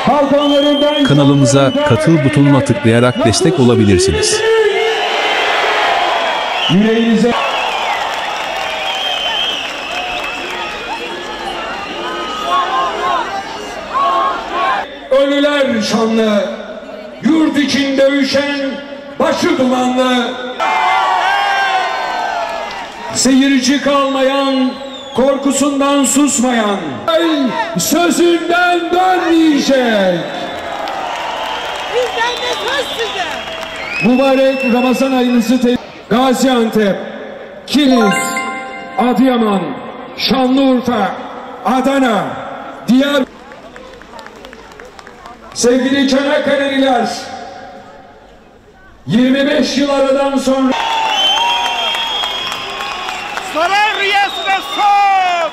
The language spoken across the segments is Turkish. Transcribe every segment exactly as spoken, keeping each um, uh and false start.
Kanalımıza katıl butonuna tıklayarak destek olabilirsiniz. Yüreğinize ölüler şanlı, yurt içinde üşen başı dumanlı, seyirci kalmayan, korkusundan susmayan, sözünden dönmeyecek. Bizden de söz size. Mübarek Ramazan ayınızı te Gaziantep, Kilis, Adıyaman, Şanlıurfa, Adana, diğer sevgili Çanakkale'liler, yirmi beş yıl aradan sonra Saray rüyasına son.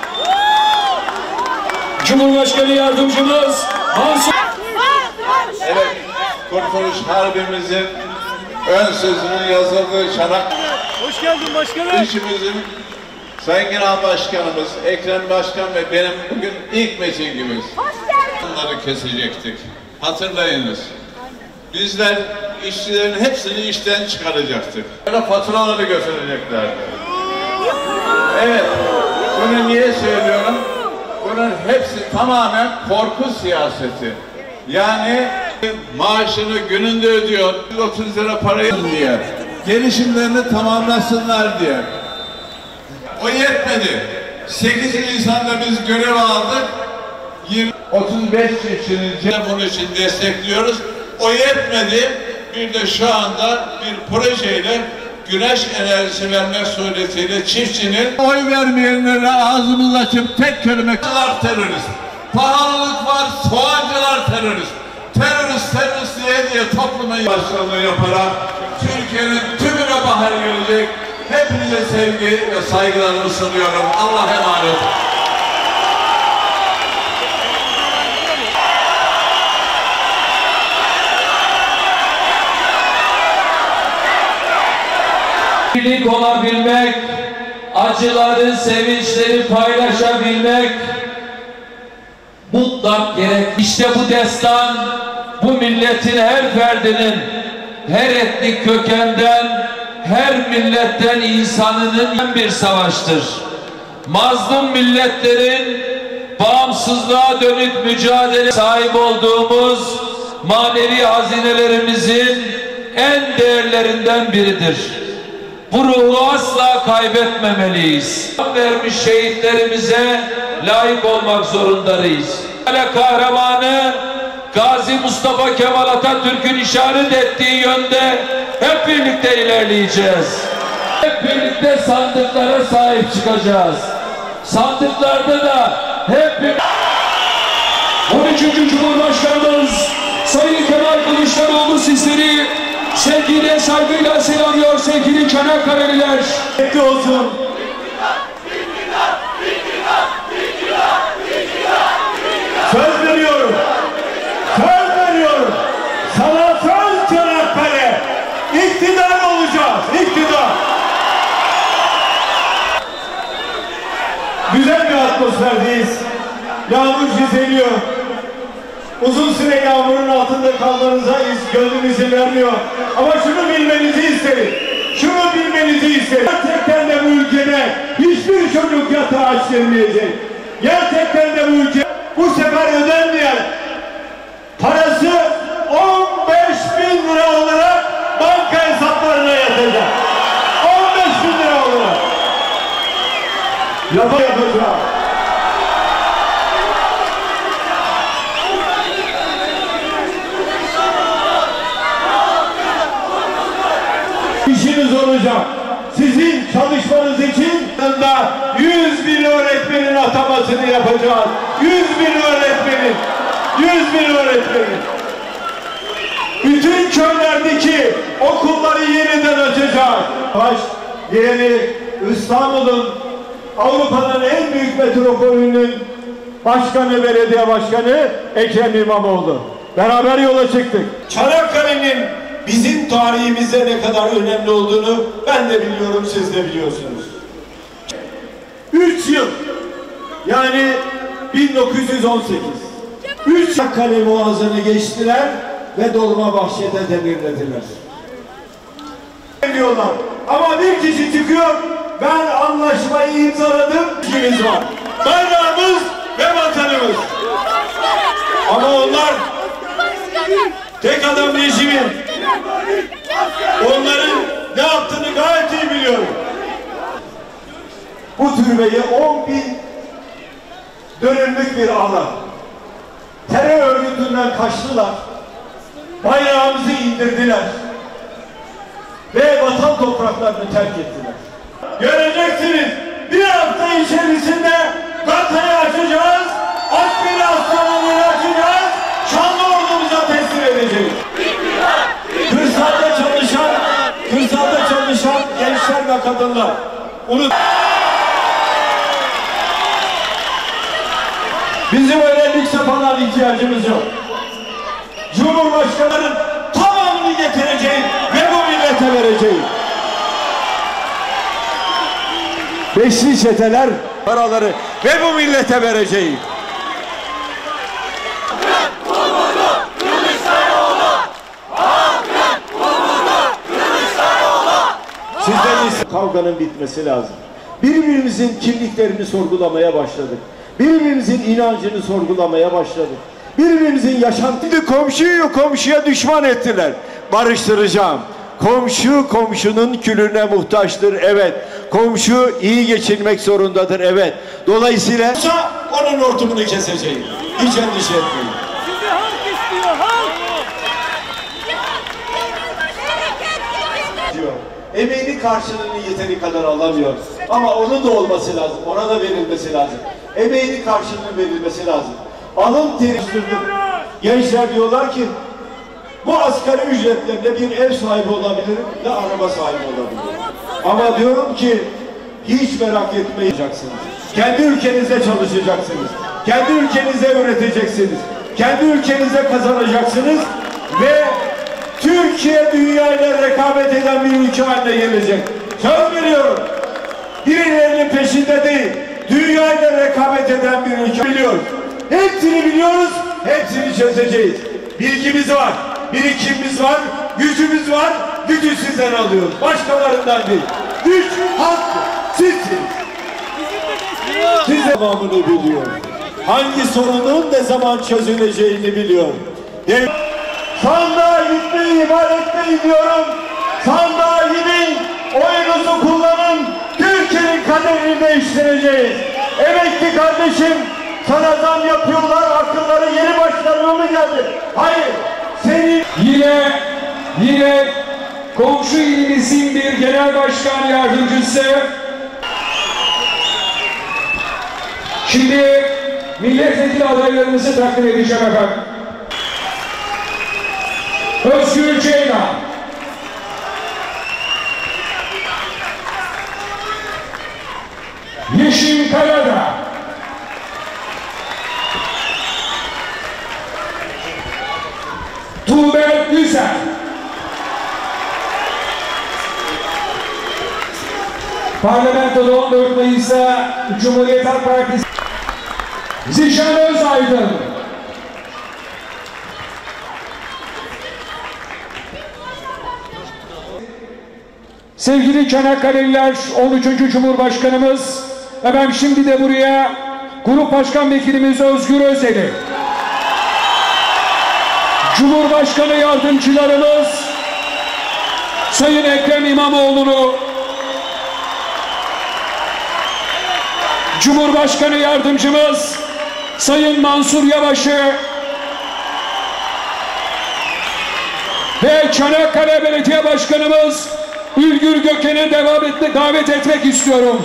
Cumhurbaşkanı Yardımcımız Mansur. Evet, Kurtuluş Harbimizin ön sözünün yazıldığı Çanakkale. Hoş geldin başkanım. İşimizin Sayın Genel Başkanımız Ekrem Başkan ve benim bugün ilk mitingimiz. Hoş geldin. Bunları kesecektik. Hatırlayınız. Bizler işçilerin hepsini işten çıkaracaktık. Böyle faturaları götüreceklerdi. Evet, bunu niye söylüyorum? Bunun hepsi tamamen korku siyaseti. Yani maaşını gününde ödüyor, yüz otuz lira parayı diye, gelişimlerini tamamlasınlar diye. O yetmedi. sekiz Nisan'da biz görev aldık. otuz beş çiftçinin bunun için destekliyoruz. O yetmedi. Bir de şu anda bir projeyle güneş enerjisi vermek suretiyle çiftçinin oy vermeyenlere ağzımızı açıp tek kelime terörist. Pahalılık var, soğancılar terörist. Terörist, terörist diye diye topluma başkanlığı yaparak Türkiye'nin tümüne bahar gelecek. Hepinize sevgi ve saygılarımı sunuyorum. Allah'a emanet. Birlik olabilmek, acıları, sevinçleri paylaşabilmek mutlak gerek. İşte bu destan, bu milletin her ferdinin, her etnik kökenden, her milletten insanının bir savaştır. Mazlum milletlerin bağımsızlığa dönük mücadele sahip olduğumuz manevi hazinelerimizin en değerlerinden biridir. Bu ruhu asla kaybetmemeliyiz. Vermiş şehitlerimize layık olmak zorundayız. Kahramanı Gazi Mustafa Kemal Atatürk'ün işaret ettiği yönde hep birlikte ilerleyeceğiz. Hep birlikte sandıklara sahip çıkacağız. Sandıklarda da hep birlikte... on üçüncü Cumhurbaşkanımız Sayın Kemal Kılıçdaroğlu sizleri sevgiyle, saygıyla selamlıyor sevgili Çanakkale'liler. Bekle olsun. Söz veriyorum. Söz veriyorum. Sana söz Çanakkale. İktidar olacağız. İktidar. Güzel bir atmosferdeyiz. Yağmur çizeliyor. Uzun süre yağmurun altında kalmanıza gönlüm izin vermiyor. Ama şunu bilmenizi isterim. Şunu bilmenizi isterim. Gerçekten de bu ülkede hiçbir çocuk yatağı aç gelmeyecek. Gerçekten de bu ülke bu sefer ödenmeyen parası on beş bin lira olarak banka hesaplarına yatacak. on beş bin lira olarak. Lafı yapacağım. İşiniz olacak. Sizin çalışmanız için da yüz bin öğretmenin atamasını yapacağız. yüz bin öğretmenin. yüz bin öğretmenin. Bütün köylerdeki okulları yeniden açacağız. Baş yeni İstanbul'un, Avrupa'nın en büyük metropolünün başkanı, belediye başkanı Ekrem İmamoğlu. Beraber yola çıktık. Çanakkale'nin bizim tarihimizde ne kadar önemli olduğunu ben de biliyorum, siz de biliyorsunuz. Üç yıl, yani bin dokuz yüz on sekiz, Üç kale boğazını geçtiler ve Dolmabahçe'de demirlediler. Diyorlar. Ama bir kişi çıkıyor, ben anlaşmayı imzaladım, ikimiz var. Bayrağımız ve vatanımız. Ama onlar tek adam rejimi. Onların ne yaptığını gayet iyi biliyorum. Bu türbeyi on bin dönümlük bir alan. Terör örgütünden kaçtılar. Bayrağımızı indirdiler. Ve vatan topraklarını terk ettiler. Göreceksiniz, bir hafta içerisinde Gata'yı açacağız, askeri hastaneleri açacağız, şanlı ordumuza teslim edeceğiz. Kırsalda çalışan, kırsalda çalışan gençler ve kadınlar. Unut. Bizim öyle lükse falan ihtiyacımız yok. Cumhurbaşkanının tamamını getireceğim ve bu millete vereceğim. Beşli çeteler paraları ve bu millete vereceğim. Sizden ise kavganın bitmesi lazım. Birbirimizin kimliklerini sorgulamaya başladık. Birbirimizin inancını sorgulamaya başladık. Birbirimizin yaşantını, komşuyu komşuya düşman ettiler. Barıştıracağım. Komşu komşunun külüne muhtaçtır, evet. Komşu iyi geçinmek zorundadır, evet. Dolayısıyla onun hortumunu keseceğim. Hiç endişe etmeyin. Sizi halk istiyor, halk. Emeğinin karşılığını yeteri kadar alamıyor. Ama onun da olması lazım, ona da verilmesi lazım. Emeğinin karşılığının verilmesi lazım. Alın teri sürdüm. Gençler diyorlar ki, bu asgari ücretlerle bir ev sahibi olabilirim, ne araba sahibi olabilirim. Ama diyorum ki, hiç merak etmeyeceksiniz. Kendi ülkenizde çalışacaksınız. Kendi ülkenizde üreteceksiniz. Kendi ülkenizde kazanacaksınız ve Türkiye dünyayla rekabet eden bir ülke haline gelecek. Söz veriyorum. Birilerinin peşinde değil, dünyayla rekabet eden bir ülke biliyoruz. Hepsini biliyoruz, hepsini çözeceğiz. Bilgimiz var, birikimimiz var, gücümüz var, gücü sizden alıyoruz. Başkalarından değil. Güç, halk, sizsiniz. Siz de tamamını biliyor. Hangi sorunun ne zaman çözüleceğini biliyor. Dev sandığa gitmeyi, ihmal etmeyi diyorum. Sandığa gidin, oyunuzu kullanın. Türkiye'nin kaderini değiştireceğiz. Emekli kardeşim, sana zam yapıyorlar, akılları yeni başlarına mı geldi? Hayır, senin... Yine, yine komşu ilimizin bir genel başkan yardımcısı. Şimdi milletvekili adaylarımızı takdim edeceğim efendim. Özgür Ceylan. Yeşim Karadağ. Tuğber Güzel. Parlamentoda on dört Mayıs'ta Cumhuriyet Halk Partisi Zişan Özaydın. Sevgili Çanakkale'liler, on üçüncü Cumhurbaşkanımız, ve ben şimdi de buraya Grup Başkan Vekilimiz Özgür Özel'i, Cumhurbaşkanı Yardımcılarımız Sayın Ekrem İmamoğlu'nu, Cumhurbaşkanı Yardımcımız Sayın Mansur Yavaş'ı ve Çanakkale Belediye Başkanımız Ülgür Gökhan'ı devam etme, davet etmek istiyorum.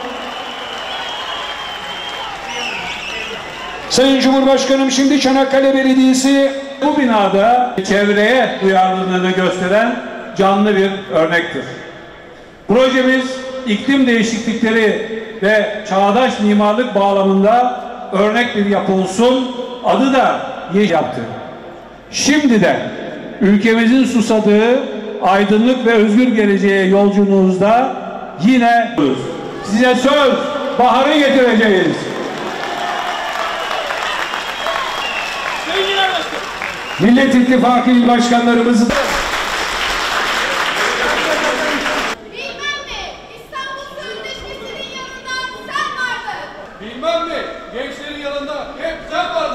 Sayın Cumhurbaşkanım, şimdi Çanakkale Belediyesi bu binada çevreye duyarlılığını gösteren canlı bir örnektir. Projemiz iklim değişiklikleri ve çağdaş mimarlık bağlamında örnek bir yapı olsun, adı da Yeşil yaptı. Şimdi de ülkemizin susadığı aydınlık ve özgür geleceğe yolculuğunuzda yine size söz, baharı getireceğiz. Millet İttifakı il başkanlarımızı Bilmem mi? İstanbul Sözleşmesi'nin yanında sen vardın. Bilmem mi? Gençlerin yanında hep sen vardın.